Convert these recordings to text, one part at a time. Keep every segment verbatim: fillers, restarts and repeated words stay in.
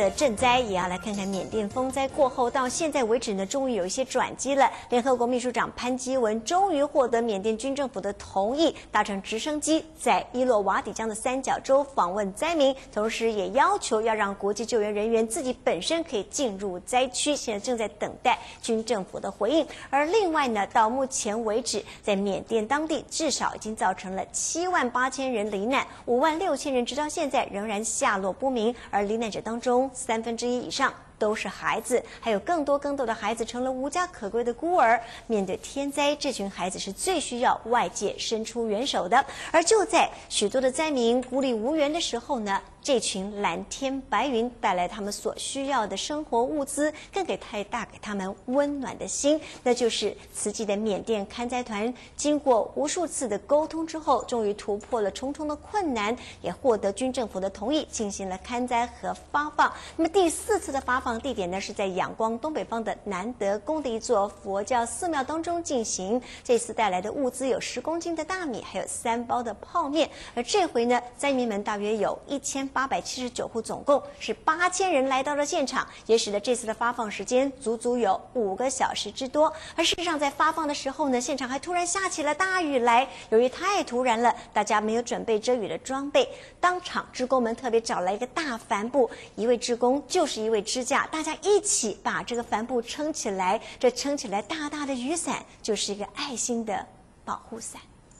的赈灾，也要来看看缅甸风灾过后到现在为止呢，终于有一些转机了。联合国秘书长潘基文终于获得缅甸军政府的同意，搭乘直升机在伊洛瓦底江的三角洲访问灾民，同时也要求要让国际救援人员自己本身可以进入灾区，现在正在等待军政府的回应。而另外呢，到目前为止，在缅甸当地至少已经造成了七万八千人罹难，五万六千人直到现在仍然下落不明，而罹难者当中三分之一以上都是孩子，还有更多更多的孩子成了无家可归的孤儿。面对天灾，这群孩子是最需要外界伸出援手的。而就在许多的灾民孤立无援的时候呢，这群蓝天白云带来他们所需要的生活物资，更给太大给他们温暖的心。那就是慈济的缅甸勘灾团，经过无数次的沟通之后，终于突破了重重的困难，也获得军政府的同意，进行了勘灾和发放。那么第四次的发放地点呢，是在仰光东北方的南德宫的一座佛教寺庙当中进行。这次带来的物资有十公斤的大米，还有三包的泡面。而这回呢，灾民们大约有一千八百七十九户，总共是八千人来到了现场，也使得这次的发放时间足足有五个小时之多。而事实上，在发放的时候呢，现场还突然下起了大雨来。由于太突然了，大家没有准备遮雨的装备，当场志工们特别找来一个大帆布，一位志工就是一位支架，大家一起把这个帆布撑起来。这撑起来大大的雨伞，就是一个爱心的保护伞。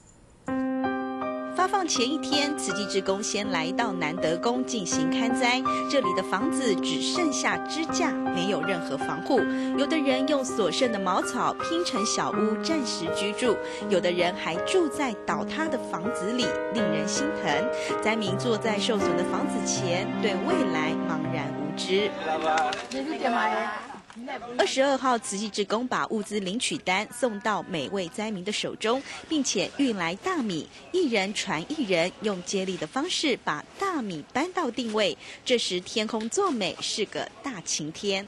发放前一天，慈济志工先来到南德宫进行勘灾。这里的房子只剩下支架，没有任何防护。有的人用所剩的茅草拼成小屋，暂时居住；有的人还住在倒塌的房子里，令人心疼。灾民坐在受损的房子前，对未来茫然无知。二十二号，慈济志工把物资领取单送到每位灾民的手中，并且运来大米，一人传一人，用接力的方式把大米搬到定位。这时天空作美，是个大晴天。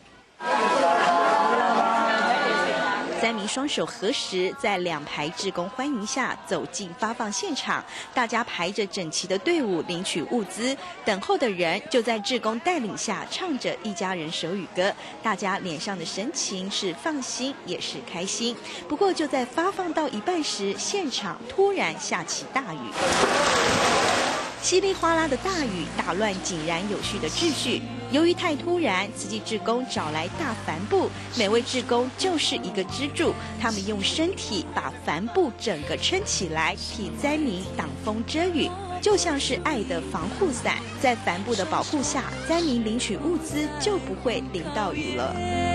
灾民双手合十，在两排志工欢迎下走进发放现场。大家排着整齐的队伍领取物资，等候的人就在志工带领下唱着一家人手语歌。大家脸上的神情是放心，也是开心。不过就在发放到一半时，现场突然下起大雨。稀里哗啦的大雨打乱井然有序的秩序。由于太突然，慈济志工找来大帆布，每位志工就是一个支柱，他们用身体把帆布整个撑起来，替灾民挡风遮雨，就像是爱的防护伞。在帆布的保护下，灾民领取物资就不会淋到雨了。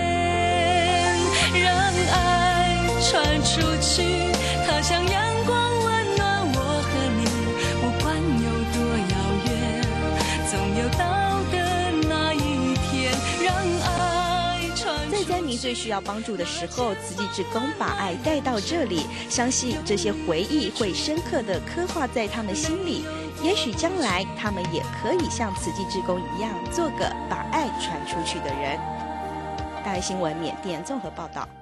让爱传出去，它像阳光温暖我和你，不管有多遥远，总有到的那一天。让爱传出去。 在灾民最需要帮助的时候，慈济志工把爱带到这里，相信这些回忆会深刻地刻画在他们心里。也许将来他们也可以像慈济志工一样，做个把爱传出去的人。大爱新闻缅甸综合报道。